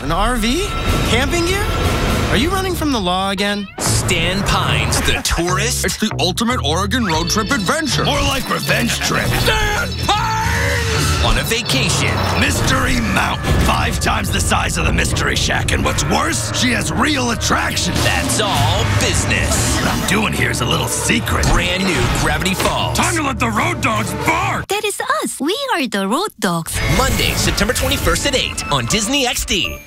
An RV? Camping gear? Are you running from the law again? Stan Pines, the tourist. It's the ultimate Oregon road trip adventure. More like revenge trip. Stan Pines! On a vacation. Mystery Mountain. 5 times the size of the Mystery Shack. And what's worse, she has real attraction. That's all business. What I'm doing here is a little secret. Brand new Gravity Falls. Time to let the road dogs bark. That is us. We are the Road Dogs. Monday, September 21st at 8 on Disney XD.